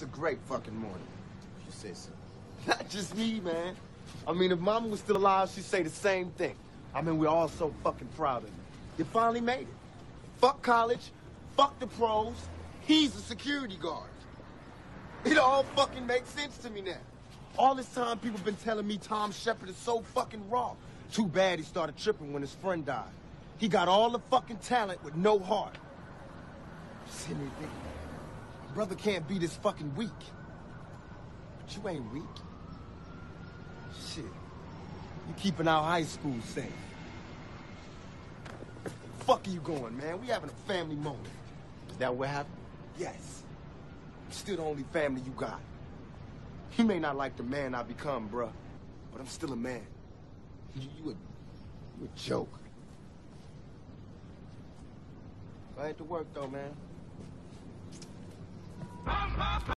a great fucking morning, if you say so. Not just me, man. I mean, if Mama was still alive, she'd say the same thing. I mean, we're all so fucking proud of you. You finally made it. Fuck college, fuck the pros. He's a security guard. It all fucking makes sense to me now. All this time, people been telling me Tom Shepard is so fucking raw. Too bad he started tripping when his friend died. He got all the fucking talent with no heart. Sitting there thinking, my brother can't be this fucking weak. But you ain't weak. Shit. You keeping our high school safe. Fuck are you going, man? We having a family moment. Is that what happened? Yes. I'm still the only family you got. You may not like the man I become, bruh, but I'm still a man. You a joke. I had to work, though, man.